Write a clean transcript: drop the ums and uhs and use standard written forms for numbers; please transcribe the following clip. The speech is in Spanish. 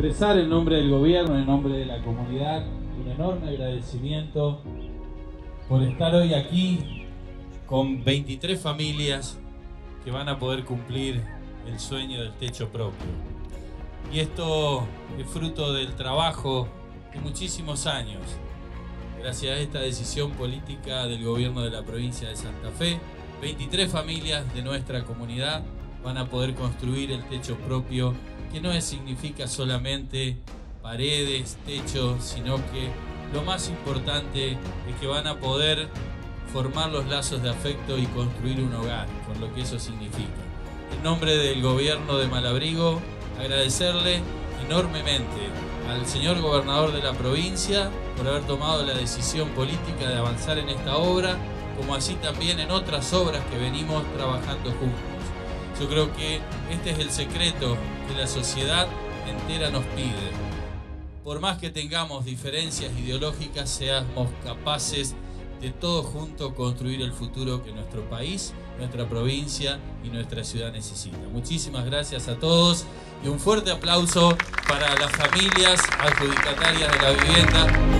expresar en nombre del gobierno, en nombre de la comunidad, un enorme agradecimiento por estar hoy aquí con 23 familias que van a poder cumplir el sueño del techo propio. Y esto es fruto del trabajo de muchísimos años. Gracias a esta decisión política del gobierno de la provincia de Santa Fe, 23 familias de nuestra comunidad van a poder construir el techo propio, que no significa solamente paredes, techo, sino que lo más importante es que van a poder formar los lazos de afecto y construir un hogar, con lo que eso significa. En nombre del gobierno de Malabrigo, agradecerle enormemente al señor gobernador de la provincia por haber tomado la decisión política de avanzar en esta obra, como así también en otras obras que venimos trabajando juntos. Yo creo que este es el secreto que la sociedad entera nos pide. Por más que tengamos diferencias ideológicas, seamos capaces de todos juntos construir el futuro que nuestro país, nuestra provincia y nuestra ciudad necesita. Muchísimas gracias a todos y un fuerte aplauso para las familias adjudicatarias de la vivienda.